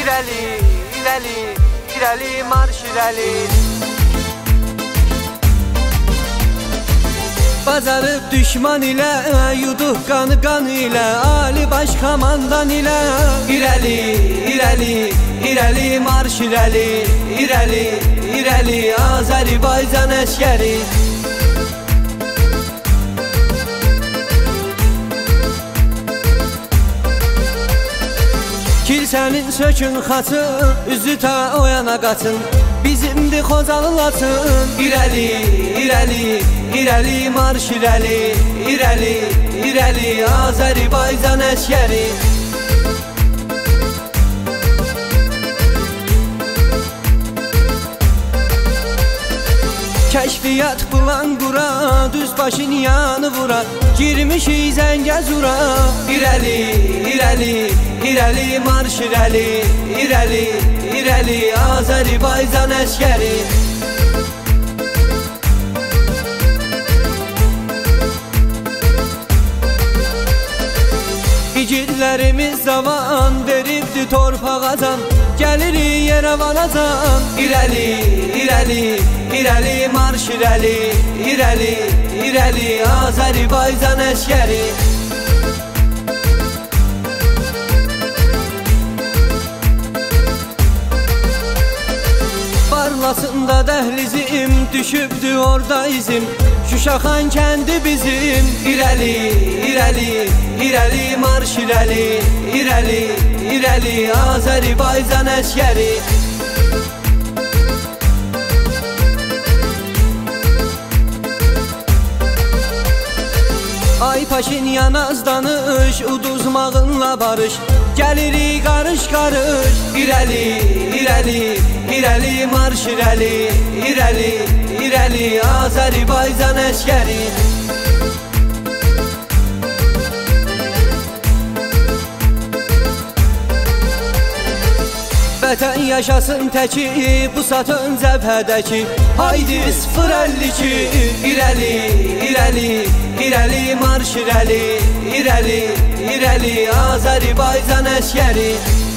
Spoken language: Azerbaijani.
İrəli, irəli, irəli, marş irəli. Bacarıb düşman ilə, yuduq qanı qan ilə, Ali Baş Komandan ilə. İrəli, irəli, irəli, marş irəli. İrəli, irəli, Azərbaycan əskəri. Kilsənin sökün xaçı, üzü ta o yana qaçın, bizimdir Xocalı Laçın. İrəli, irəli, irəli, marş irəli. İrəli, irəli, Azərbaycan əskəri. Kəşfiyyat bulan qura, düz başın yanı vura, girmişik Zəngəzura. İrəli, irəli, irəli, marş irəli. İrəli, irəli, Azərbaycan əskəri. İgidlərimiz zaman veribdi torpağa can, gəlirik Yerevana can. İrəli, irəli, irəli, marş irəli. İrəli, irəli, Azərbaycan əskəri. Barlasında dəhlizim, düşübdü orada izim, Şuşaxan kəndi bizim. İrəli, irəli, irəli, marş irəli. İrəli, irəli, Azərbaycan əskəri. Ay Paşinyan az danış, uduzmağınla barış, gəlirik qarış-qarış. İrəli, irəli, irəli, marş irəli. İrəli, irəli, Azərbaycan əskəri. Vətən yaşasın təki, bu satın cəbhədəki, haydi 052. İrəli, irəli, irəli, marş irəli. İrəli, irəli, Azərbaycan əskəri.